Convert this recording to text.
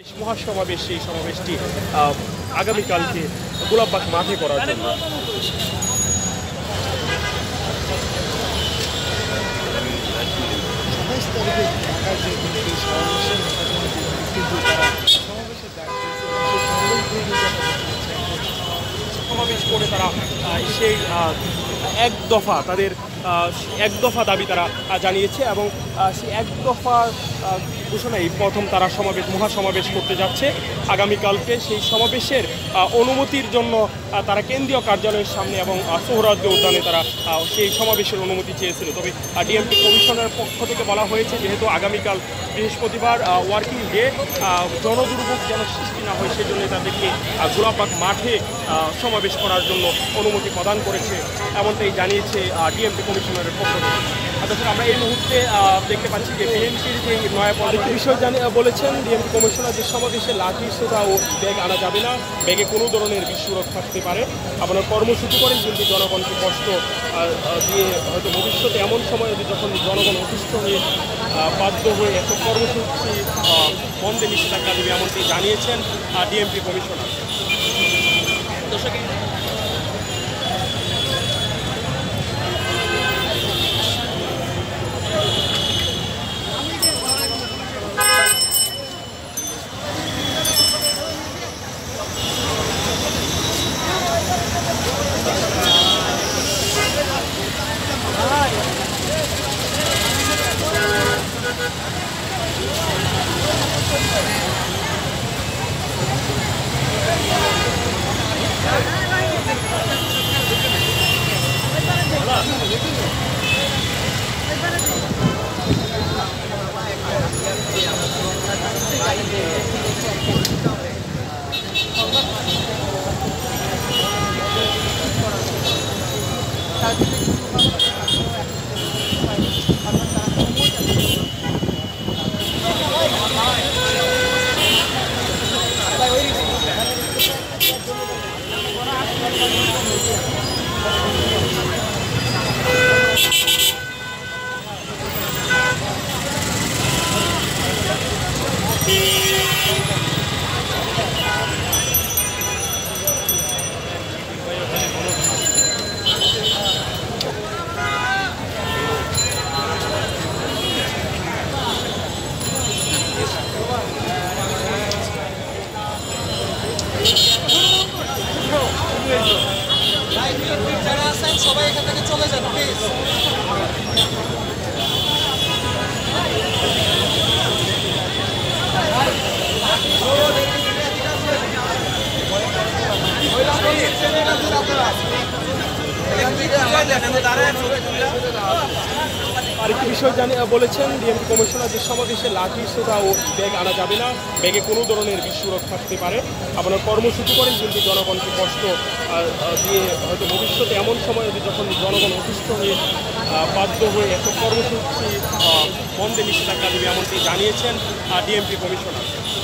মহাসমাবেশ সেই সমাবেশটি আগামীকালকে গোলাপবাগ মাঠে করার জন্য সমাবেশ করে তারা সেই এক দফা দাবি তারা জানিয়েছে এবং সেই এক দফা ঘোষণায় প্রথম তারা মহাসমাবেশ করতে যাচ্ছে আগামীকালকে। সেই সমাবেশের অনুমতির জন্য তারা কেন্দ্রীয় কার্যালয়ের সামনে এবং সোহরাওয়ার্দী উদ্যানে তারা সেই সমাবেশের অনুমতি চেয়েছিল। তবে ডিএমপি কমিশনের পক্ষ থেকে বলা হয়েছে যেহেতু আগামীকাল বৃহস্পতিবার ওয়ার্কিং ডে, জনদুর্ভোগ যেন সৃষ্টি না হয় সেজন্য তাদেরকে গোলাপবাগ মাঠে সমাবেশ করার জন্য অনুমতি প্রদান করেছে, এমনটাই জানিয়েছে ডিএমপি কমিশনারের পক্ষ থেকে। দর্শক, আমরা এই মুহূর্তে দেখতে পাচ্ছি যে বিএনপির যে নয়া পদক্ষেপ বিষয় বলেছেন ডিএমপি কমিশনার যে সমাবেশে লাঠি সোঁতা ও ব্যাগ আনা যাবে না, ব্যাগে কোনো ধরনের বিস্ফোরক থাকতে পারে। আপনারা কর্মসূচি করেন কিন্তু জনগণকে কষ্ট দিয়ে হয়তো ভবিষ্যতে এমন সময় যখন জনগণ অতিষ্ঠ হয়ে বাধ্য হয়ে এত কর্মসূচি বন্ধে নিষেধাজ্ঞা দেবে, এমনটি জানিয়েছেন ডিএমপি কমিশনার। দর্শক, সবাই এখান থেকে চলে যান প্লিজ। আরেকটি বিষয় বলেছেন ডিএমপি কমিশনার যে সমাবেশে লাঠি সোঁতা ও ব্যাগ আনা যাবে না, ব্যাগে কোনো ধরনের বিস্ফোরক থাকতে পারে। আপনারা কর্মসূচি করেন কিন্তু জনগণকে কষ্ট দিয়ে হয়তো ভবিষ্যতে এমন সময় যখন জনগণ অতিষ্ঠ হয়ে বাধ্য হয়ে এত কর্মসূচি বন্ধে নিষেধাজ্ঞা দেবে, এমনটি জানিয়েছেন ডিএমপি কমিশনার।